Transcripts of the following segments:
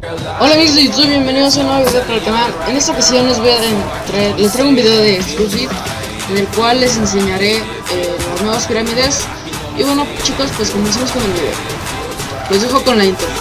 Hola amigos de YouTube, bienvenidos a un nuevo video para el canal. En esta ocasión les traigo un video de Exclusive en el cual les enseñaré las nuevas pirámides. Y bueno chicos, pues comencemos con el video. Los dejo con la intro.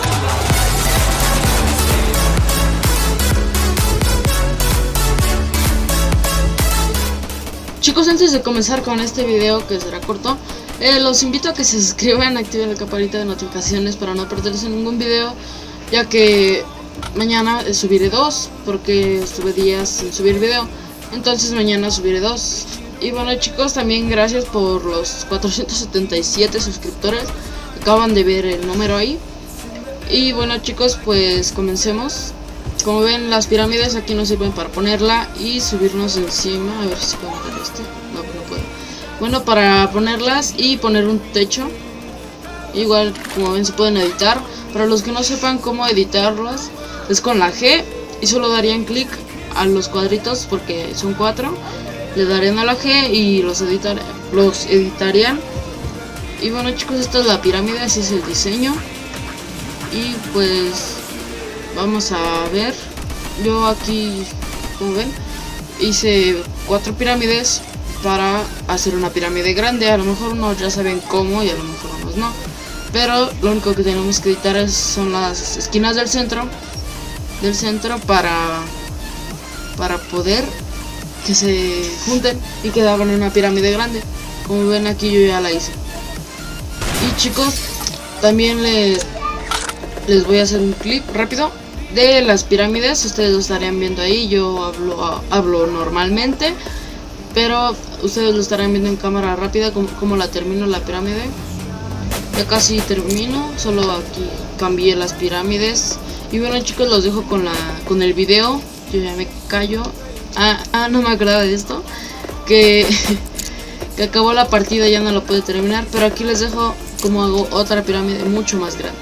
Chicos, antes de comenzar con este video, que será corto, los invito a que se suscriban, activen la campanita de notificaciones para no perderse ningún video, ya que mañana subiré 2, porque estuve días sin subir video, entonces mañana subiré 2. Y bueno chicos, también gracias por los 477 suscriptores, acaban de ver el número ahí. Y bueno chicos, pues comencemos. Como ven, las pirámides aquí nos sirven para ponerla y subirnos encima. A ver si puedo poner esto. No, no puedo. Bueno, para ponerlas y poner un techo. Igual, como ven, se pueden editar. Para los que no sepan cómo editarlas, es con la G y solo darían clic a los cuadritos porque son 4. Le darían a la G y los editarían. Y bueno chicos, esta es la pirámide, así es el diseño. Y pues vamos a ver. Yo aquí, como ven, hice 4 pirámides para hacer una pirámide grande. A lo mejor unos ya saben cómo y a lo mejor unos no, pero lo único que tenemos que editar son las esquinas del centro para poder que se junten y que hagan una pirámide grande. Como ven, aquí yo ya la hice. Y chicos, también les voy a hacer un clip rápido de las pirámides. Ustedes lo estarían viendo ahí. Yo hablo normalmente, pero ustedes lo estarán viendo en cámara rápida como la termino la pirámide. Ya casi termino, solo aquí cambié las pirámides. Y bueno chicos, los dejo con el video. Yo ya me callo. No me acordaba de esto, que acabó la partida, ya no lo pude terminar. Pero aquí les dejo como hago otra pirámide mucho más grande.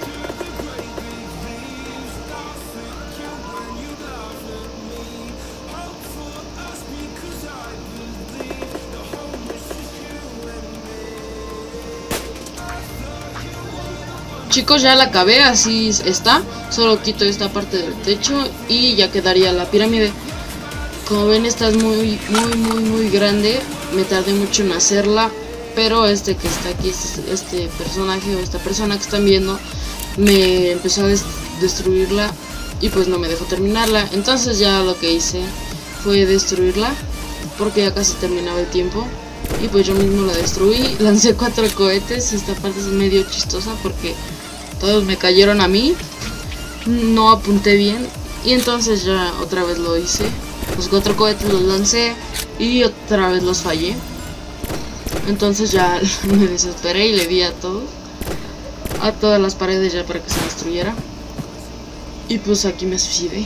Chicos, ya la acabé, así está. Solo quito esta parte del techo y ya quedaría la pirámide. Como ven, esta es muy grande. Me tardé mucho en hacerla, pero este que está aquí, este personaje o esta persona que están viendo, me empezó a destruirla y pues no me dejó terminarla. Entonces ya lo que hice fue destruirla, porque ya casi terminaba el tiempo. Y pues yo mismo la destruí, lancé 4 cohetes. Esta parte es medio chistosa porque todos me cayeron a mí, no apunté bien. Y entonces ya otra vez lo hice, los 4 cohetes los lancé y otra vez los fallé. Entonces ya me desesperé y le di a todas las paredes ya para que se destruyera. Y pues aquí me suicidé,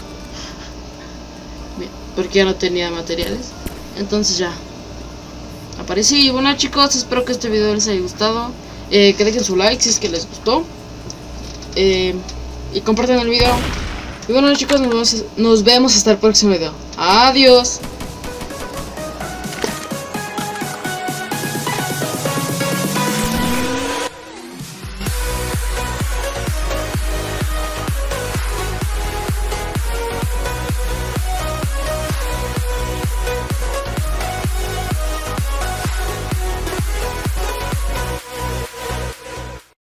porque ya no tenía materiales. Entonces ya aparecí. Y bueno chicos, espero que este video les haya gustado, que dejen su like si es que les gustó, y compartan el video. Y bueno chicos, nos vemos hasta el próximo video. Adiós.